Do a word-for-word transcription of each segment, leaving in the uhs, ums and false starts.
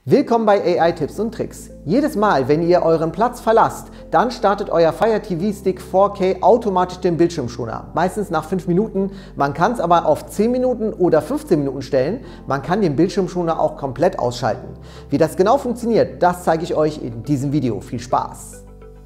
Willkommen bei A I-Tipps und Tricks. Jedes Mal, wenn ihr euren Platz verlasst, dann startet euer Fire T V Stick vier K automatisch den Bildschirmschoner. Meistens nach fünf Minuten. Man kann es aber auf zehn Minuten oder fünfzehn Minuten stellen. Man kann den Bildschirmschoner auch komplett ausschalten. Wie das genau funktioniert, das zeige ich euch in diesem Video. Viel Spaß!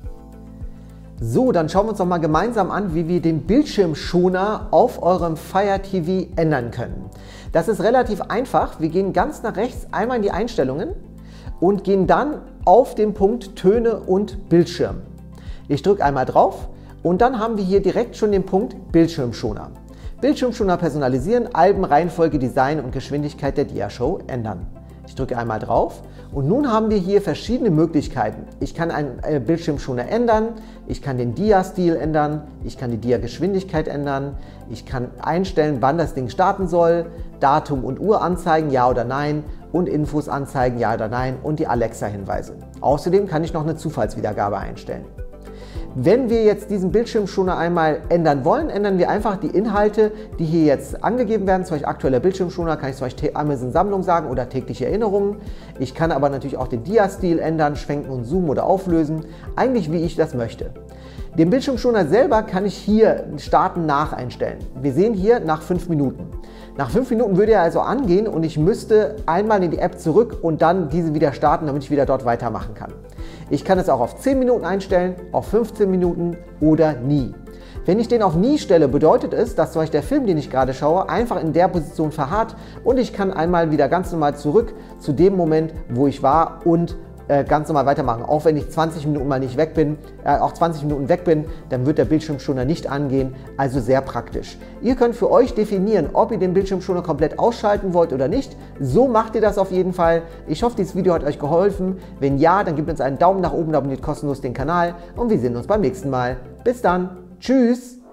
So, dann schauen wir uns noch mal gemeinsam an, wie wir den Bildschirmschoner auf eurem Fire T V ändern können. Das ist relativ einfach. Wir gehen ganz nach rechts einmal in die Einstellungen und gehen dann auf den Punkt Töne und Bildschirm. Ich drücke einmal drauf und dann haben wir hier direkt schon den Punkt Bildschirmschoner. Bildschirmschoner personalisieren, Alben, Reihenfolge, Design und Geschwindigkeit der Dia-Show ändern. Ich drücke einmal drauf und nun haben wir hier verschiedene Möglichkeiten. Ich kann einen Bildschirmschoner ändern, ich kann den Dia-Stil ändern, ich kann die Dia-Geschwindigkeit ändern, ich kann einstellen, wann das Ding starten soll, Datum und Uhr anzeigen, ja oder nein, und Infos anzeigen, ja oder nein, und die Alexa-Hinweise. Außerdem kann ich noch eine Zufallswiedergabe einstellen. Wenn wir jetzt diesen Bildschirmschoner einmal ändern wollen, ändern wir einfach die Inhalte, die hier jetzt angegeben werden. Zum Beispiel aktueller Bildschirmschoner, kann ich zum Beispiel Amazon Sammlung sagen oder tägliche Erinnerungen. Ich kann aber natürlich auch den Dia-Stil ändern, schwenken und zoomen oder auflösen. Eigentlich wie ich das möchte. Den Bildschirmschoner selber kann ich hier starten nach einstellen. Wir sehen hier nach fünf Minuten. Nach fünf Minuten würde er also angehen und ich müsste einmal in die App zurück und dann diese wieder starten, damit ich wieder dort weitermachen kann. Ich kann es auch auf zehn Minuten einstellen, auf fünfzehn Minuten oder nie. Wenn ich den auf nie stelle, bedeutet es, dass zum Beispiel der Film, den ich gerade schaue, einfach in der Position verharrt und ich kann einmal wieder ganz normal zurück zu dem Moment, wo ich war und äh, ganz normal weitermachen. Auch wenn ich zwanzig Minuten mal nicht weg bin, äh, auch zwanzig Minuten weg bin, dann wird der Bildschirmschoner nicht angehen, also sehr praktisch. Ihr könnt für euch definieren, ob ihr den Bildschirmschoner komplett ausschalten wollt oder nicht. So macht ihr das auf jeden Fall. Ich hoffe, dieses Video hat euch geholfen. Wenn ja, dann gebt uns einen Daumen nach oben, abonniert kostenlos den Kanal und wir sehen uns beim nächsten Mal. Bis dann. Tschüss!